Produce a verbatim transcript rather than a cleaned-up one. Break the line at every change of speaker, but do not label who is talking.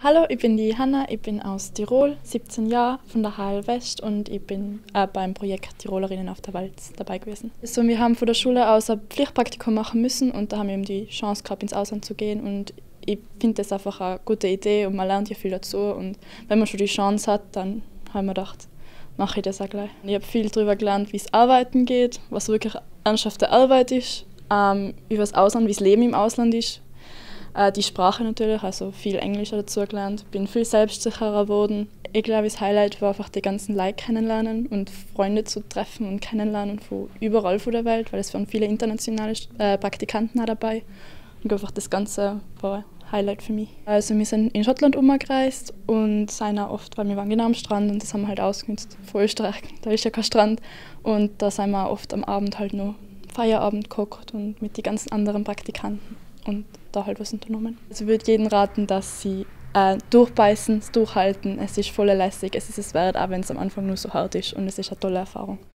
Hallo, ich bin die Hanna, ich bin aus Tirol, siebzehn Jahre, von der H L West und ich bin äh, beim Projekt Tirolerinnen auf der Welt dabei gewesen. Also wir haben von der Schule aus ein Pflichtpraktikum machen müssen und da haben wir eben die Chance gehabt, ins Ausland zu gehen und ich finde das einfach eine gute Idee und man lernt ja viel dazu und wenn man schon die Chance hat, dann haben wir gedacht, mache ich das auch gleich. Ich habe viel darüber gelernt, wie es Arbeiten geht, was wirklich ernsthafte Arbeit ist, ähm, über das Ausland, wie das Leben im Ausland ist. Die Sprache natürlich, also viel Englisch dazu gelernt, bin viel selbstsicherer geworden. Ich glaube, das Highlight war einfach die ganzen Leute kennenlernen und Freunde zu treffen und kennenlernen von überall von der Welt, weil es waren viele internationale äh, Praktikanten auch dabei. Und einfach das Ganze war ein Highlight für mich. Also wir sind in Schottland umgereist und sind auch oft, weil wir waren genau am Strand und das haben wir halt ausgenutzt. Von Österreich, da ist ja kein Strand und da sind wir oft am Abend halt noch Feierabend gekocht und mit den ganzen anderen Praktikanten und da halt was unternommen. Also ich würde jedem raten, dass sie äh, durchbeißen, durchhalten. Es ist voll lässig, es ist es wert, auch wenn es am Anfang nur so hart ist und es ist eine tolle Erfahrung.